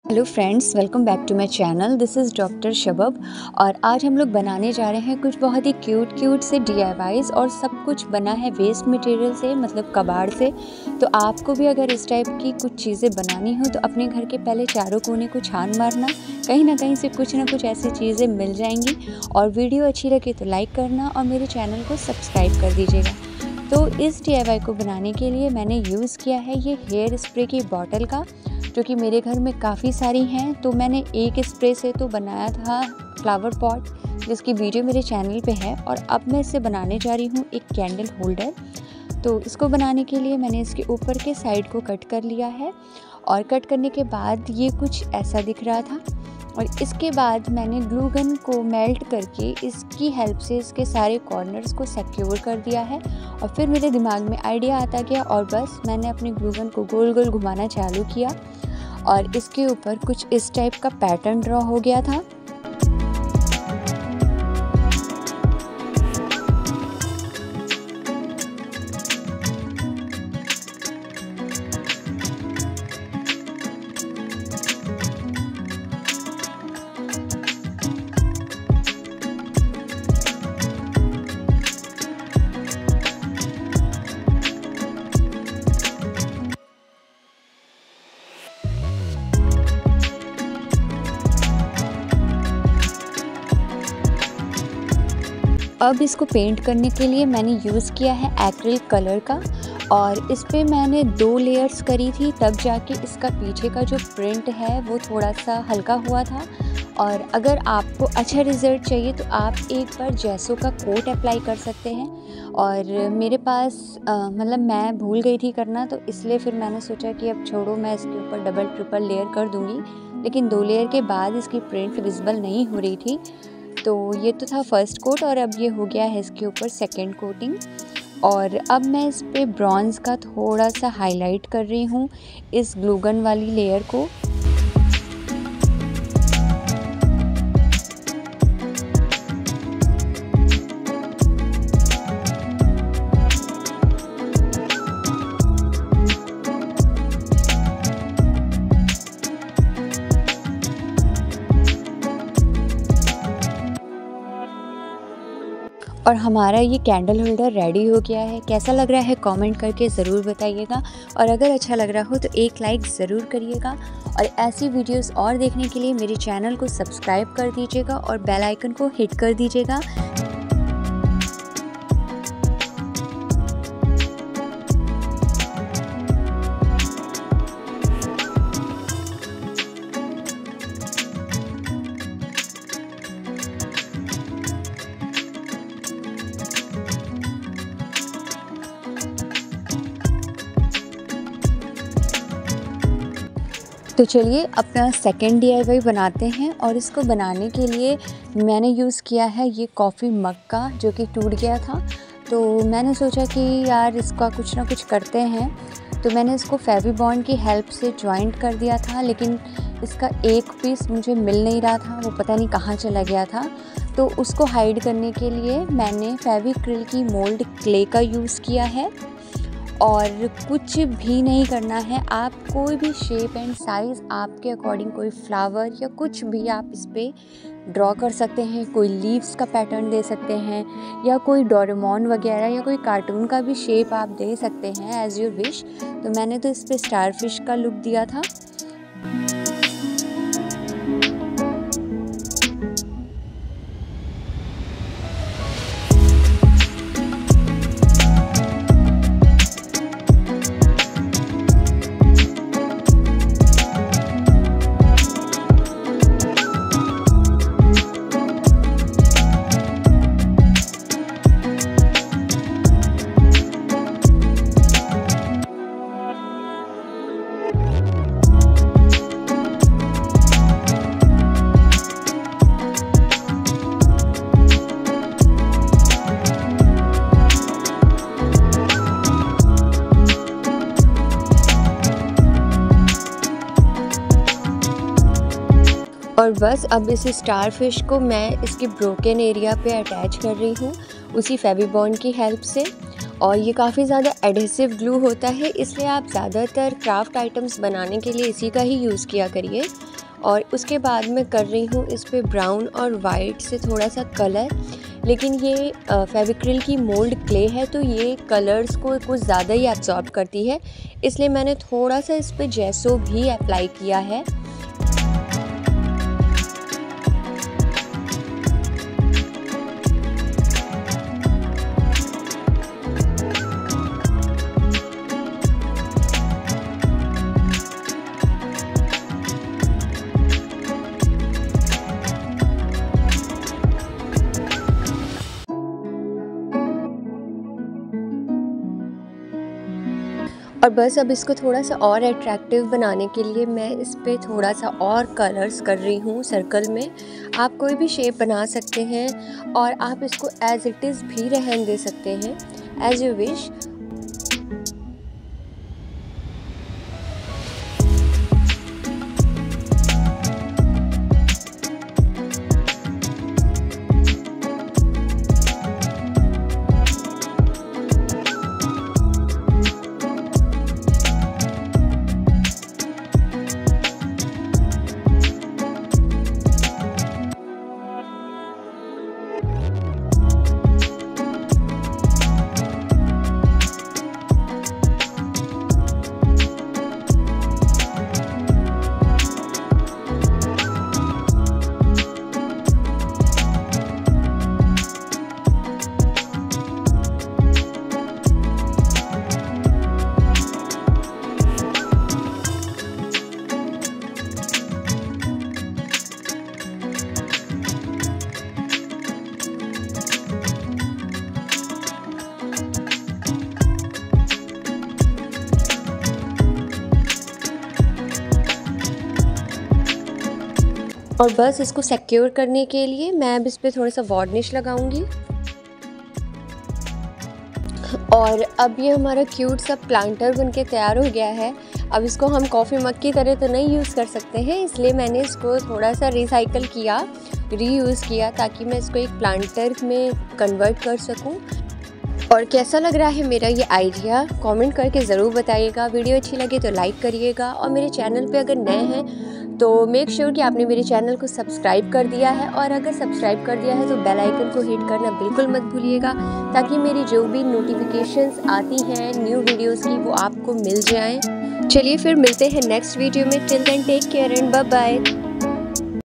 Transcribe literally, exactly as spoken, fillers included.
Hello friends, welcome back to my channel. This is doctor Shabab और आज हम लोग बनाने जा रहे हैं कुछ बहुत ही क्यूट क्यूट से डी आई वाईज़ और सब कुछ बना है वेस्ट मटेरियल से, मतलब कबाड़ से। तो आपको भी अगर इस टाइप की कुछ चीज़ें बनानी हो तो अपने घर के पहले चारों कोने को छान मारना, कहीं ना कहीं से कुछ ना कुछ ऐसी चीज़ें मिल जाएंगी। और वीडियो अच्छी लगे तो लाइक करना और मेरे चैनल को सब्सक्राइब कर दीजिएगा। तो इस डी आई वाई को बनाने के लिए मैंने यूज़ किया है ये हेयर स्प्रे की बॉटल का, जो कि मेरे घर में काफ़ी सारी हैं। तो मैंने एक स्प्रे से तो बनाया था फ्लावर पॉट, जिसकी वीडियो मेरे चैनल पे है। और अब मैं इससे बनाने जा रही हूँ एक कैंडल होल्डर। तो इसको बनाने के लिए मैंने इसके ऊपर के साइड को कट कर लिया है और कट करने के बाद ये कुछ ऐसा दिख रहा था। और इसके बाद मैंने ग्लू गन को मेल्ट करके इसकी हेल्प से इसके सारे कॉर्नर्स को सिक्योर कर दिया है। और फिर मेरे दिमाग में आइडिया आता गया और बस मैंने अपने ग्लू गन को गोल गोल घुमाना चालू किया और इसके ऊपर कुछ इस टाइप का पैटर्न ड्रॉ हो गया था। अब इसको पेंट करने के लिए मैंने यूज़ किया है एक्रिलिक कलर का और इस पे मैंने दो लेयर्स करी थी, तब जाके इसका पीछे का जो प्रिंट है वो थोड़ा सा हल्का हुआ था। और अगर आपको अच्छा रिज़ल्ट चाहिए तो आप एक बार जैसो का कोट अप्लाई कर सकते हैं। और मेरे पास मतलब मैं भूल गई थी करना, तो इसलिए फिर मैंने सोचा कि अब छोड़ो, मैं इसके ऊपर डबल ट्रिपल लेयर कर दूँगी। लेकिन दो लेयर के बाद इसकी प्रिंट विजिबल नहीं हो रही थी। तो ये तो था फर्स्ट कोट और अब ये हो गया है इसके ऊपर सेकंड कोटिंग। और अब मैं इस पे ब्रॉन्ज़ का थोड़ा सा हाईलाइट कर रही हूँ इस ग्लू गन वाली लेयर को। और हमारा ये कैंडल होल्डर रेडी हो गया है। कैसा लग रहा है कमेंट करके ज़रूर बताइएगा और अगर अच्छा लग रहा हो तो एक लाइक ज़रूर करिएगा। और ऐसी वीडियोस और देखने के लिए मेरे चैनल को सब्सक्राइब कर दीजिएगा और बेल आइकन को हिट कर दीजिएगा। तो चलिए अपना सेकेंड डी आई वाई बनाते हैं। और इसको बनाने के लिए मैंने यूज़ किया है ये कॉफ़ी मग का, जो कि टूट गया था। तो मैंने सोचा कि यार इसका कुछ ना कुछ करते हैं। तो मैंने इसको फेविबॉन्ड की हेल्प से जॉइंट कर दिया था, लेकिन इसका एक पीस मुझे मिल नहीं रहा था, वो पता नहीं कहाँ चला गया था। तो उसको हाइड करने के लिए मैंने फेविक्रिल की मोल्ड क्ले का यूज़ किया है। और कुछ भी नहीं करना है, आप कोई भी शेप एंड साइज़ आपके अकॉर्डिंग कोई फ्लावर या कुछ भी आप इस पर ड्रॉ कर सकते हैं। कोई लीव्स का पैटर्न दे सकते हैं या कोई डोरेमोन वगैरह या कोई कार्टून का भी शेप आप दे सकते हैं एज़ योर विश। तो मैंने तो इस पर स्टार फिश का लुक दिया था। और बस अब इस स्टार फिश को मैं इसके ब्रोकन एरिया पे अटैच कर रही हूँ उसी फेविबॉन्ड की हेल्प से। और ये काफ़ी ज़्यादा एडहेसिव ग्लू होता है, इसलिए आप ज़्यादातर क्राफ्ट आइटम्स बनाने के लिए इसी का ही यूज़ किया करिए। और उसके बाद मैं कर रही हूँ इस पे ब्राउन और वाइट से थोड़ा सा कलर। लेकिन ये फेविक्रिल की मोल्ड क्ले है तो ये कलर्स को कुछ ज़्यादा ही एब्जॉर्ब करती है, इसलिए मैंने थोड़ा सा इस पे जेसो भी अप्लाई किया है। और बस अब इसको थोड़ा सा और अट्रैक्टिव बनाने के लिए मैं इस पे थोड़ा सा और कलर्स कर रही हूँ सर्कल में। आप कोई भी शेप बना सकते हैं और आप इसको एज इट इज़ भी रहने दे सकते हैं, एज यू विश। और बस इसको सिक्योर करने के लिए मैं अब इस पर थोड़ा सा वार्निश लगाऊंगी। और अब ये हमारा क्यूट सा प्लांटर बनके तैयार हो गया है। अब इसको हम कॉफ़ी मग की तरह तो नहीं यूज़ कर सकते हैं, इसलिए मैंने इसको थोड़ा सा रिसाइकल किया, रीयूज़ किया, ताकि मैं इसको एक प्लांटर में कन्वर्ट कर सकूं। और कैसा लग रहा है मेरा ये आइडिया, कमेंट करके ज़रूर बताइएगा। वीडियो अच्छी लगे तो लाइक करिएगा, और मेरे चैनल पे अगर नए हैं तो मेक श्योर कि आपने मेरे चैनल को सब्सक्राइब कर दिया है, और अगर सब्सक्राइब कर दिया है तो बेल आइकन को हिट करना बिल्कुल मत भूलिएगा, ताकि मेरी जो भी नोटिफिकेशंस आती हैं न्यू वीडियोस की वो आपको मिल जाएं। चलिए फिर मिलते हैं नेक्स्ट वीडियो में। Till then take care and bye bye.